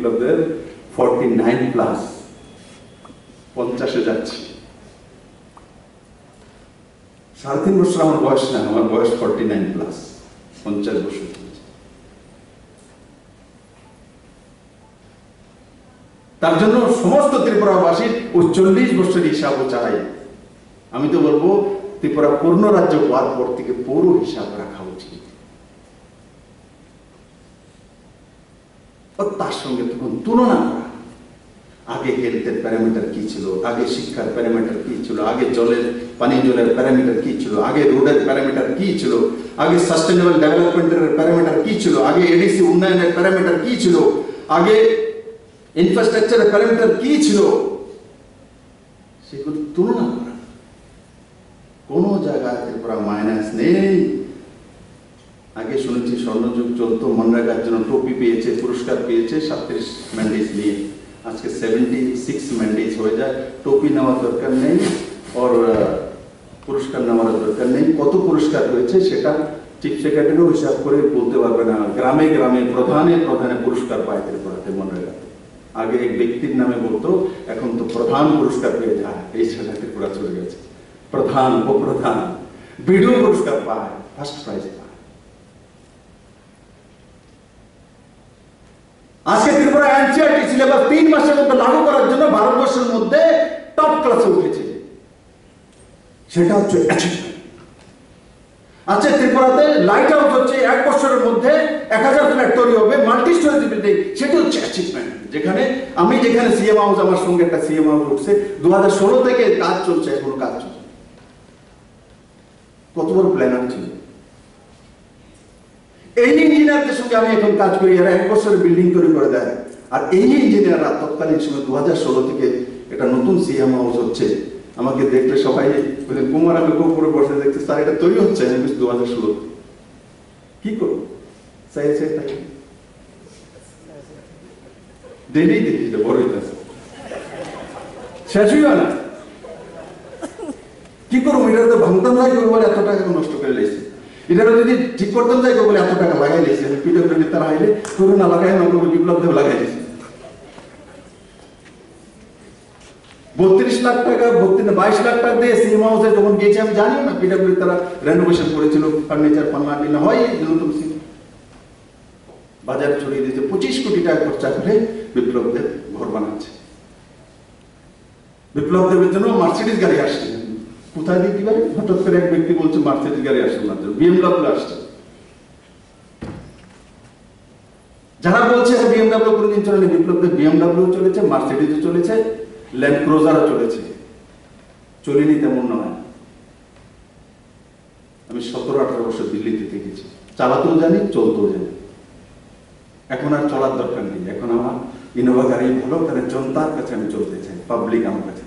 বিপ্লবদের 49+, 50-এ যাচ্ছি। 3.5 বছর আমার বয়স না, আমার বয়স 49+, 50 বছর। তার জন্য সমস্ত ত্রিপুরাবাসীর ওই 40 বছরের হিসাবও চাই। আমি তো বলবো ত্রিপুরা পূর্ণ রাজ্য হওয়ার পর থেকে পুরো হিসাব রাখা উচিত। তার সঙ্গে তখন তুলনা করা, আগে হেলথের প্যারামিটার কি ছিল, আগে শিক্ষার প্যারামিটার কি ছিল, আগে পানীয় জলের প্যারামিটার কি ছিল, আগে রোডের প্যারামিটার কি ছিল, আগে সাস্টেনেবল ডেভেলপমেন্টের প্যারামিটার কি ছিল, আগে এডিসি উন্নয়নের প্যারামিটার কি ছিল, আগে ইনফ্রাস্ট্রাকচারের প্যারামিটার কি ছিল, সেগুলো তুলনা করা। কোন জায়গায় ত্রিপুরা মাইনাস নেই। আগে শুনেছি স্বর্ণযুগ চলতো, মনরেগার জন্য টোপি পেয়েছে, পুরস্কার পেয়েছে 37 ম্যান্ডেজ নিয়ে। আজকে 76 ম্যান্ডেজ হয়ে যায়। টোপি নেওয়ার দরকার নেই, আর পুরস্কার নেওয়ার দরকার নেই। কত পুরস্কার হয়েছে সেটা চিফ সেক্রেটারিও হিসাব করে বলতে পারবে না। গ্রামে গ্রামে প্রধানে পুরস্কার পায় ত্রিপুরাতে মনরেগাতে। আগে এক ব্যক্তির নামে বলতো, এখন তো প্রধান পুরস্কার পেয়ে যায়। এই ছেলে ত্রিপুরা চলে গেছে, প্রধান উপপ্রধান বিডিও পুরস্কার পায়, ফার্স্ট প্রাইজ পায়। আজকে ত্রিপুরা এনসিইআরটি সিলেবাস 3 মাসের মধ্যে লাগু করার জন্য ভারতবর্ষের মধ্যে টপ ক্লাসে উঠেছে। সেটা হচ্ছে অ্যাচিভমেন্ট। আচ্ছা, ত্রিপুরাতে লাইট হাউস হচ্ছে 1 বছরের মধ্যে 1000 ফ্ল্যাট তৈরি হবে, মাল্টি স্টোরেজ বিল্ডিং, সেটা হচ্ছে অ্যাচিভমেন্ট। যেখানে সিএম হাউস, আমার সঙ্গে একটা সিএম হাউস উঠছে, 2016 থেকে কাজ চলছে, এখনো কাজ চলছে। কত বড় প্ল্যানার ছিল। এই ইঞ্জিনিয়ারদের সঙ্গে আমি এখন কাজ করি, এরা 1 বছরের বিল্ডিং তৈরি করে দেয়। আর এই ইঞ্জিনিয়াররা তৎকালীন সময় 2016 থেকে এটা নতুন সিএম হাউস হচ্ছে। আমাকে দেখলে সবাই বলে, কুমার আমি উপরে বসে দেখছি, স্যার এটা তৈরি হচ্ছে 2016। কি করবো, ডেলি দেখি এটা বড় হইতেছে, শেষই হয় না। কি করবো, এটা তো ভাঙতাম যাই বলে এত টাকা নষ্ট করে লেগেছে। এটা যদি ঠিক করতাম যাই বলে এত টাকা লাগাই লেগেছে। পিডব্লিউডি তারা আইলে করে না লাগাই না, বিপ্লব দেব লাগাই দিয়েছে। 32 লাখ টাকা, 22 লাখ টাকা দিয়ে সিএম হাউসে যখন গিয়েছি, আমি জানিও না পিডব্লিউডি তারা রেনোভেশন করেছিল, ফার্নিচার পান্নাটি না হয় নতুন বাজার ছড়িয়ে দিয়েছে। 25 কোটি টাকা খরচা করে বিপ্লব দেব ঘর বানাচ্ছে। বিপ্লব দেবের জন্য মার্সিডিজ গাড়ি আসছে। কোথায় দিতে পারে, হঠাৎ করে এক ব্যক্তি বলছে মার্সিডিজ গাড়ি আসছে না, বিএমডব্লিউ আসছে। যারা বলছে বিএমডব্লিউ কোনদিন চলেনি, বিপ্লব দেব বিএমডব্লিউ চলেছে, মার্সিডিজও চলেছে, ল্যান্ড ক্রুজারও চলেছে। চলিনি তেমন নয়। আমি 17-18 বছর দিল্লিতে থেকেছি, চালাতেও জানি, চলতেও জানি। এখন আর চলার দরকার নেই। এখন আমার ইনোভা গাড়ি ভালো, কারণ জনতার কাছে আমি চলতে চাই, পাবলিক আমার কাছে।